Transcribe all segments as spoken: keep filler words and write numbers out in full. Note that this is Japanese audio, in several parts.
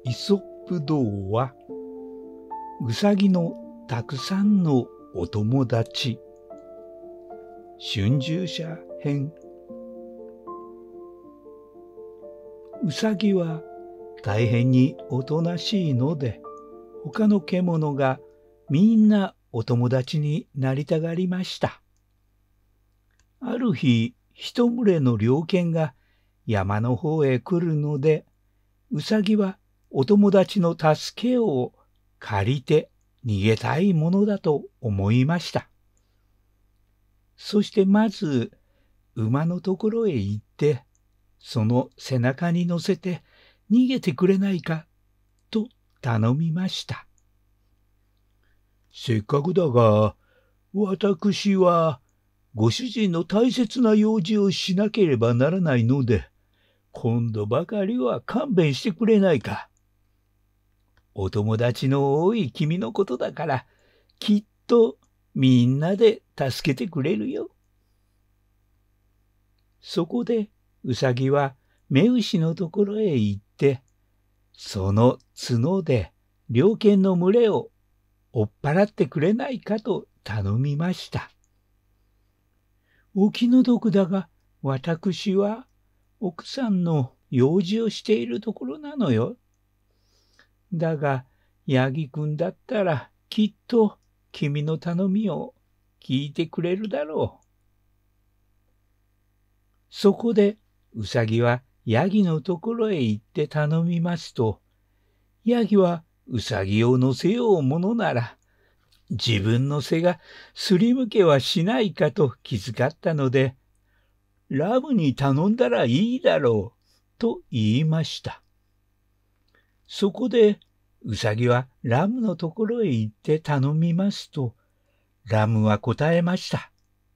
イソップ童話、うさぎのたくさんのお友達、春秋社編。うさぎは大変におとなしいので、他の獣がみんなお友達になりたがりました。ある日、一群れの猟犬が山の方へ来るので、うさぎはお友達の助けを借りて逃げたいものだと思いました。そしてまず馬のところへ行って、その背中に乗せて逃げてくれないかと頼みました。せっかくだが、私はご主人の大切な用事をしなければならないので、今度ばかりは勘弁してくれないか。お友達の多い君のことだから、きっとみんなで助けてくれるよ。そこでうさぎは目牛のところへ行って、その角で猟犬の群れを追っ払ってくれないかと頼みました。お気の毒だが、私は奥さんの用事をしているところなのよ。だが、ヤギくんだったらきっと君の頼みを聞いてくれるだろう。そこでうさぎはヤギのところへ行って頼みますと、ヤギはうさぎを乗せようものなら、自分の背がすりむけはしないかと気遣ったので、ラムに頼んだらいいだろうと言いました。そこでうさぎはラムのところへ行って頼みますと、ラムは答えました。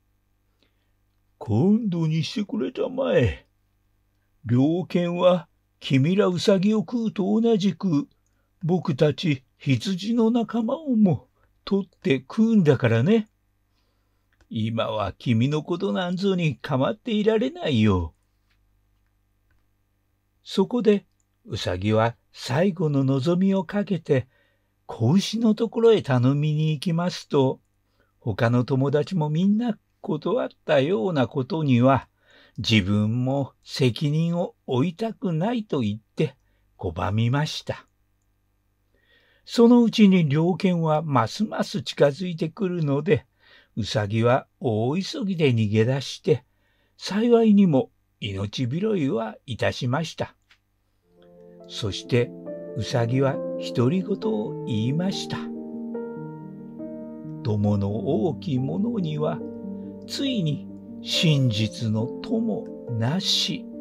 今度にしてくれたまえ。猟犬は君らうさぎを食うと同じく、僕たち羊の仲間をも取って食うんだからね。今は君のことなんぞに構っていられないよ。そこでうさぎは最後の望みをかけて子牛のところへ頼みに行きますと、他の友達もみんな断ったようなことには、自分も責任を負いたくないと言って拒みました。そのうちに猟犬はますます近づいてくるので、うさぎは大急ぎで逃げ出して、幸いにも命拾いはいたしました。そしてうさぎは独り言を言いました。友の大きいものには、ついに真実の友なし。